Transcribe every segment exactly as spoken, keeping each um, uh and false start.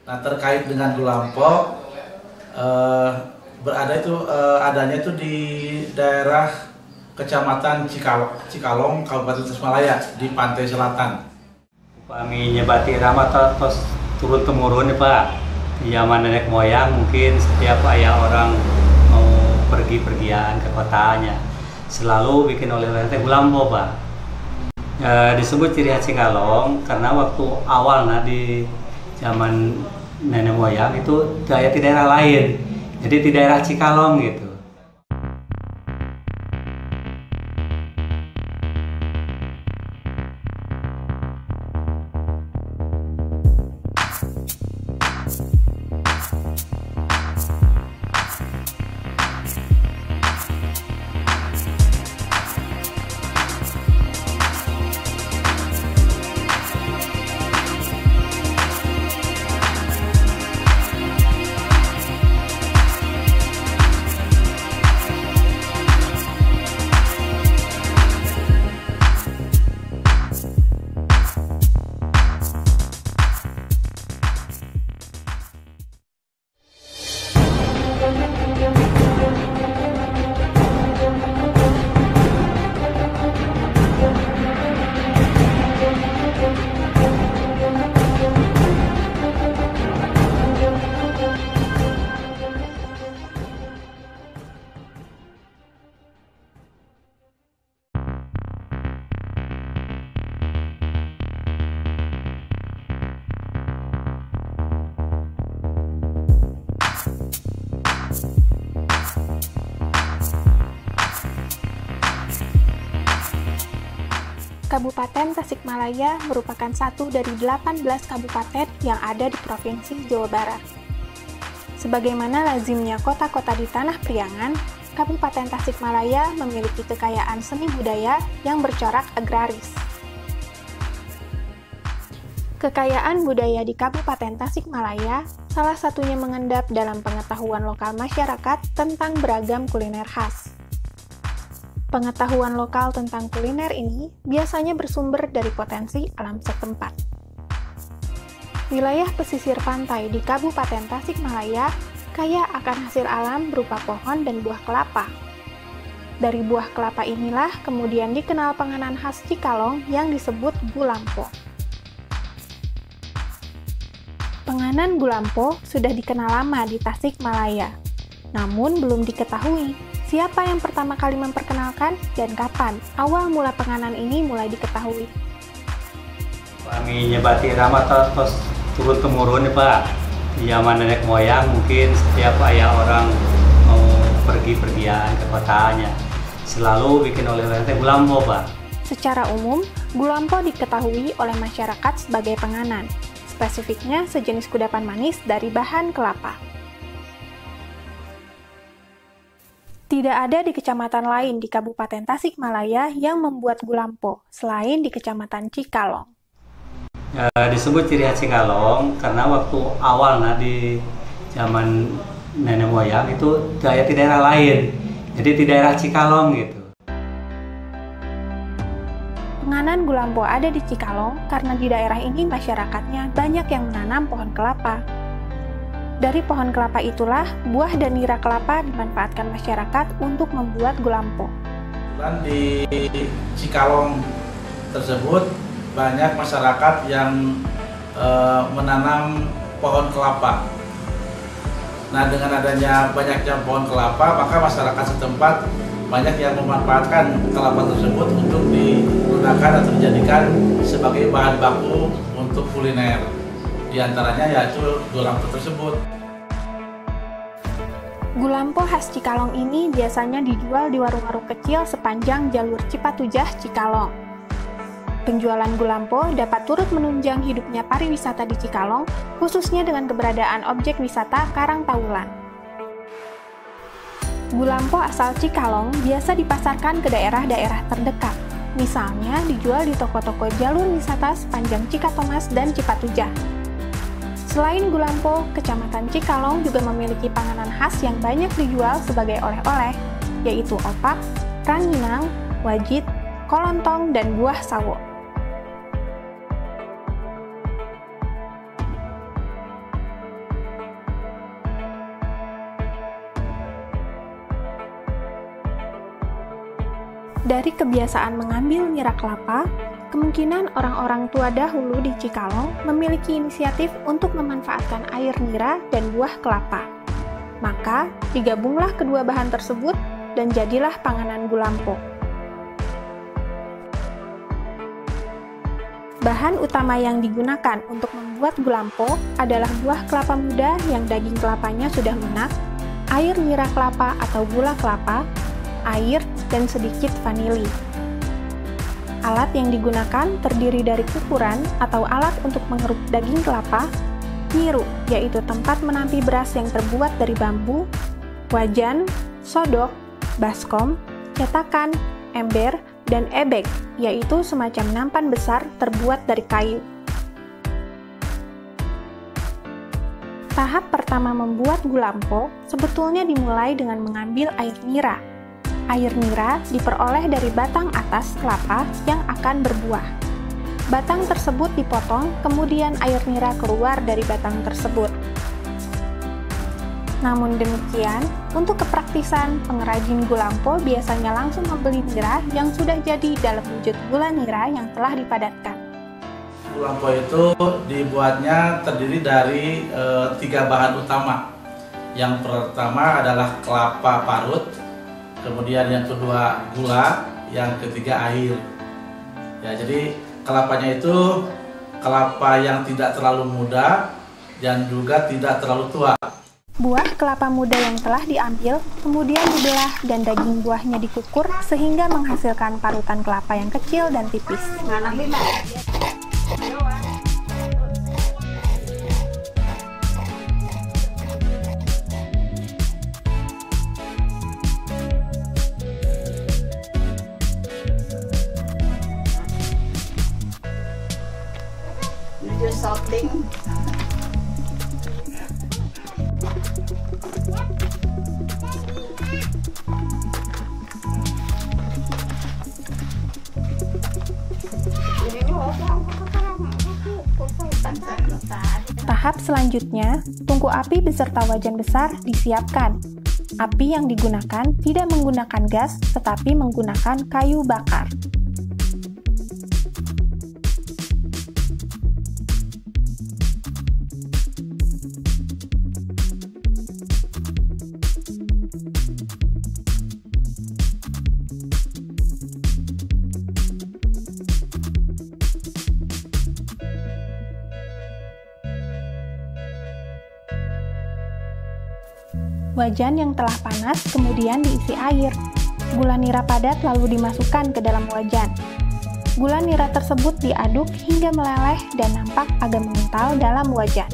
Nah, terkait dengan Gulampo, eh, berada itu eh, adanya itu di daerah Kecamatan Cikalong, Cikalong, Kabupaten Tasikmalaya di pantai selatan. Kami nyebati ramah terus turun temurun nih Pak. Zaman nenek moyang mungkin setiap ayah orang mau pergi-pergian ke kotanya selalu bikin oleh-oleh teh Gulampo Pak. E, disebut ciri khas Cikalong karena waktu awal nah di zaman nenek moyang itu daya di daerah lain, jadi di daerah Cikalong gitu. Kabupaten Tasikmalaya merupakan satu dari delapan belas kabupaten yang ada di Provinsi Jawa Barat. Sebagaimana lazimnya kota-kota di Tanah Priangan, Kabupaten Tasikmalaya memiliki kekayaan seni budaya yang bercorak agraris. Kekayaan budaya di Kabupaten Tasikmalaya salah satunya mengendap dalam pengetahuan lokal masyarakat tentang beragam kuliner khas. Pengetahuan lokal tentang kuliner ini biasanya bersumber dari potensi alam setempat. Wilayah pesisir pantai di Kabupaten Tasikmalaya kaya akan hasil alam berupa pohon dan buah kelapa. Dari buah kelapa inilah kemudian dikenal penganan khas Cikalong yang disebut Gulampo. Penganan Gulampo sudah dikenal lama di Tasikmalaya, namun belum diketahui siapa yang pertama kali memperkenalkan dan kapan awal mula penganan ini mulai diketahui. Kami nyebati ramah terus turun temurun nih Pak. Zaman nenek moyang mungkin setiap ayah orang mau pergi-pergian ke kotanya selalu bikin oleh-oleh teh Gulampo Pak. Secara umum, Gulampo diketahui oleh masyarakat sebagai penganan, spesifiknya sejenis kudapan manis dari bahan kelapa. Tidak ada di kecamatan lain di Kabupaten Tasikmalaya yang membuat Gulampo selain di Kecamatan Cikalong. E, disebut ciri khas Cikalong karena waktu awal nah di zaman nenek moyang itu daya di daerah lain, jadi di daerah Cikalong gitu. Penganan Gulampo ada di Cikalong karena di daerah ini masyarakatnya banyak yang menanam pohon kelapa. Dari pohon kelapa itulah, buah dan nira kelapa dimanfaatkan masyarakat untuk membuat Gulampo. Di Cikalong tersebut banyak masyarakat yang e, menanam pohon kelapa. Nah, dengan adanya banyaknya pohon kelapa, maka masyarakat setempat banyak yang memanfaatkan kelapa tersebut untuk digunakan atau dijadikan sebagai bahan baku untuk kuliner. Di antaranya yaitu Gulampo tersebut. Gulampo khas Cikalong ini biasanya dijual di warung-warung kecil sepanjang jalur Cipatujah Cikalong. Penjualan Gulampo dapat turut menunjang hidupnya pariwisata di Cikalong, khususnya dengan keberadaan objek wisata Karang Tawulan. Gulampo asal Cikalong biasa dipasarkan ke daerah-daerah terdekat, misalnya dijual di toko-toko jalur wisata sepanjang Cikatomas dan Cipatujah. Selain Gulampo, Kecamatan Cikalong juga memiliki panganan khas yang banyak dijual sebagai oleh-oleh, yaitu opak, ranginang, wajit, kolontong, dan buah sawo. Dari kebiasaan mengambil nira kelapa, kemungkinan orang-orang tua dahulu di Cikalong memiliki inisiatif untuk memanfaatkan air nira dan buah kelapa. Maka, digabunglah kedua bahan tersebut dan jadilah panganan gulampo. Bahan utama yang digunakan untuk membuat gulampo adalah buah kelapa muda yang daging kelapanya sudah lunak, air nira kelapa atau gula kelapa, air, dan sedikit vanili. Alat yang digunakan terdiri dari kukuran atau alat untuk mengeruk daging kelapa, nyiru, yaitu tempat menampi beras yang terbuat dari bambu, wajan, sodok, baskom, cetakan, ember, dan ebek, yaitu semacam nampan besar terbuat dari kayu. Tahap pertama membuat gulampo sebetulnya dimulai dengan mengambil air nira. Air nira diperoleh dari batang atas kelapa yang akan berbuah. Batang tersebut dipotong, kemudian air nira keluar dari batang tersebut. Namun demikian, untuk kepraktisan, pengrajin gulampo biasanya langsung membeli nira yang sudah jadi dalam wujud gula nira yang telah dipadatkan. Gulampo itu dibuatnya terdiri dari e, tiga bahan utama. Yang pertama adalah kelapa parut, kemudian yang kedua gula, yang ketiga air. Ya, jadi kelapanya itu kelapa yang tidak terlalu muda dan juga tidak terlalu tua. Buah kelapa muda yang telah diambil kemudian dibelah dan daging buahnya dikukur sehingga menghasilkan parutan kelapa yang kecil dan tipis. Salting. Tahap selanjutnya, tungku api beserta wajan besar disiapkan. Api yang digunakan tidak menggunakan gas, tetapi menggunakan kayu bakar. Wajan yang telah panas kemudian diisi air. Gula nira padat lalu dimasukkan ke dalam wajan. Gula nira tersebut diaduk hingga meleleh dan nampak agak mengental dalam wajan.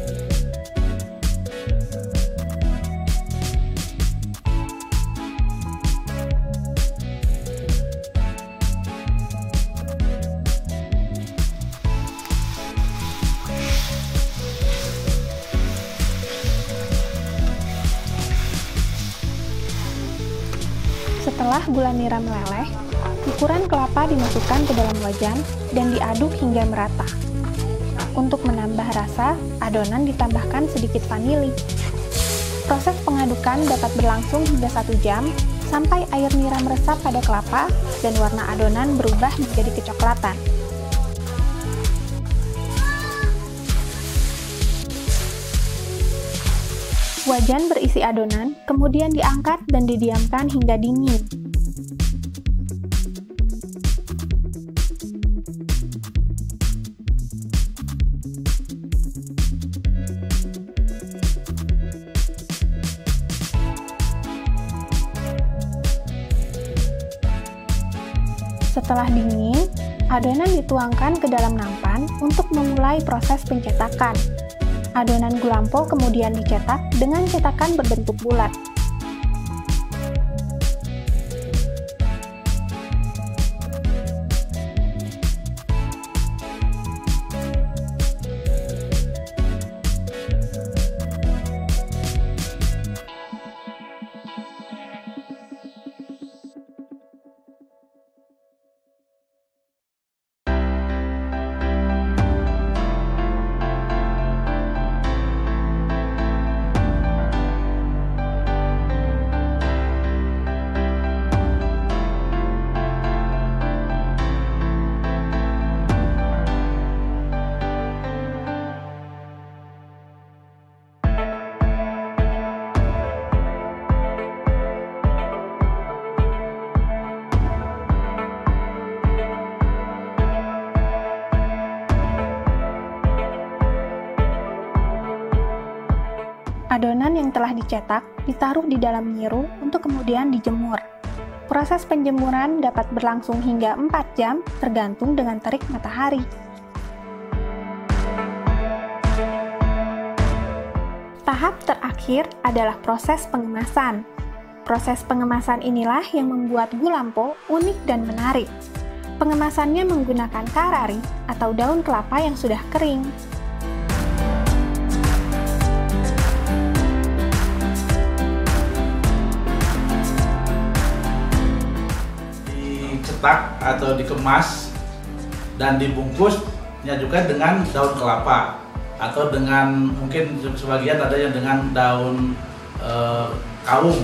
Setelah gula nira meleleh, ukuran kelapa dimasukkan ke dalam wajan dan diaduk hingga merata. Untuk menambah rasa, adonan ditambahkan sedikit vanili. Proses pengadukan dapat berlangsung hingga satu jam sampai air nira meresap pada kelapa dan warna adonan berubah menjadi kecoklatan. Wajan berisi adonan, kemudian diangkat dan didiamkan hingga dingin. Setelah dingin, adonan dituangkan ke dalam nampan untuk memulai proses pencetakan. Adonan gulampo kemudian dicetak dengan cetakan berbentuk bulat. Adonan yang telah dicetak ditaruh di dalam nyiru untuk kemudian dijemur. Proses penjemuran dapat berlangsung hingga empat jam tergantung dengan terik matahari. Tahap terakhir adalah proses pengemasan. Proses pengemasan inilah yang membuat gulampo unik dan menarik. Pengemasannya menggunakan karari atau daun kelapa yang sudah kering. Dicetak atau dikemas dan dibungkusnya juga dengan daun kelapa, atau dengan mungkin sebagian ada yang dengan daun e, kawung.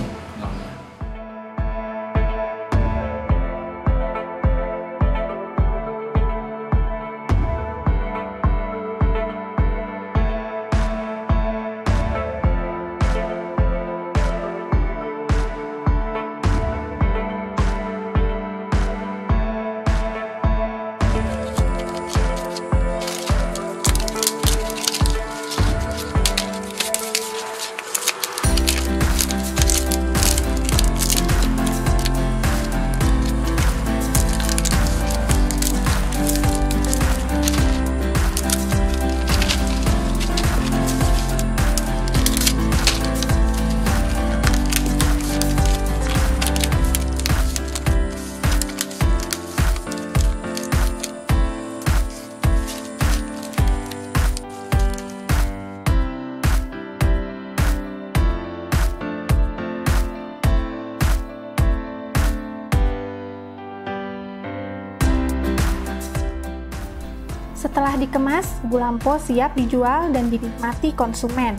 Setelah dikemas, gulampo siap dijual dan dinikmati konsumen.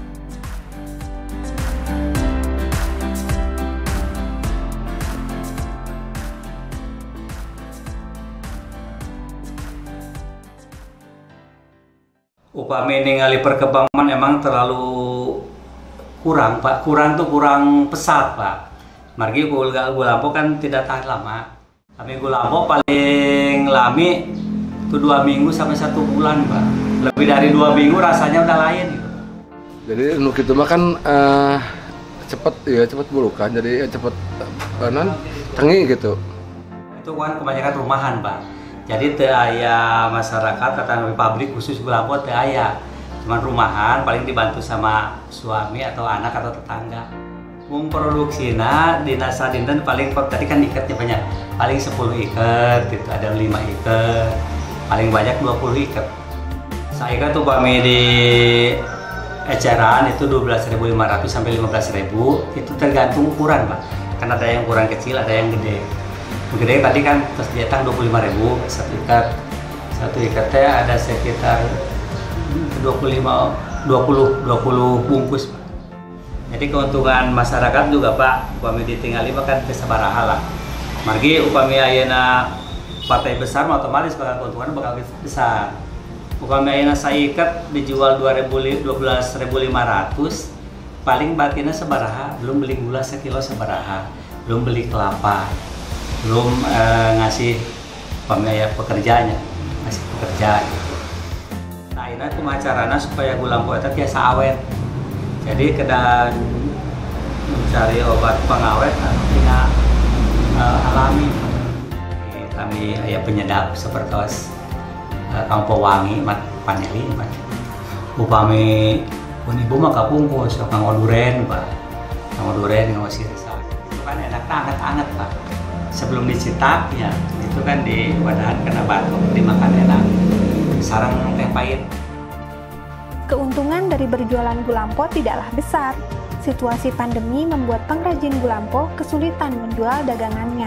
Upami ningali perkembangan emang terlalu kurang, Pak. Kurang tuh kurang pesat, Pak. Margi gulampo kan tidak tahan lama. Kami gulampo paling lami itu dua minggu sampai satu bulan, Pak. Lebih dari dua minggu rasanya udah lain gitu. Jadi nuk itu mah kan uh, cepet ya cepet bulukan, jadi cepet uh, non tengi gitu. Itu kan kebanyakan rumahan, Pak. Jadi teu aya masyarakat atau pabrik khusus gulampo teu aya. Cuman rumahan paling dibantu sama suami atau anak atau tetangga. Mung produksina di nasa dinten paling tadi kan ikatnya banyak. Paling sepuluh ikat gitu, ada lima ikat. Paling banyak dua puluh ikat. Saya tuh kami di eceran itu dua belas ribu lima ratus sampai lima belas ribu, itu tergantung ukuran, Pak. Kan ada yang ukuran kecil, ada yang gede. Gede tadi kan pas dietang dua puluh lima ribu satu ikat. Satu ikatnya ada sekitar dua puluh lima dua puluh dua puluh bungkus, Pak. Jadi keuntungan masyarakat juga, Pak, upami ditinggali makan kesabaraha lah. Margi upami ayeuna partai besar otomatis bakal keuntungan bakal besar. Upami ayeuna saikat dijual dua belas ribu lima ratus, paling batina sabaraha, belum beli gula sekilo sabaraha, belum beli kelapa, belum eh, ngasih upami aya pekerjanya, ngasih pekerjaan. Nah, ini tuh acarana supaya gulampo eta tiasa awet. Jadi kedan mencari obat pengawet anu tina uh, alami. Kami aya penyedap seperti uh, kampo wangi mat paneli mat. Upami pun ibu mah kapungkus kanggo duren, Pak. Kanggo duren kanggo sirsa. Itu kan enak anget-anget, Pak. Sebelum dicetak ya, itu kan di wadahan kena batu dimakan enak. Sarang teh pahit. Keuntungan dari berjualan gulampo tidaklah besar. Situasi pandemi membuat pengrajin gulampo kesulitan menjual dagangannya.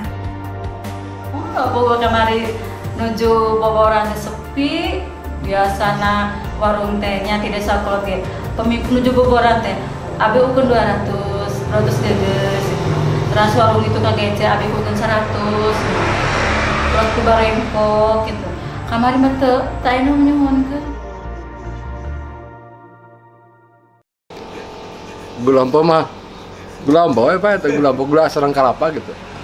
Oh, bobo kemari nuju boboran sepi, biasana warung tehnya tidak saklok ya. Pemimpin nuju boboran teh, abi ukun dua ratus, ratus dedes. Terus warung itu kagece, abi ukun seratus. Terus ku barengkok gitu. Kamari mah teu, teu anu nyuhunkeun. Gulampo mah gulampo apa ya, gulampo gula sarang kalapa gitu.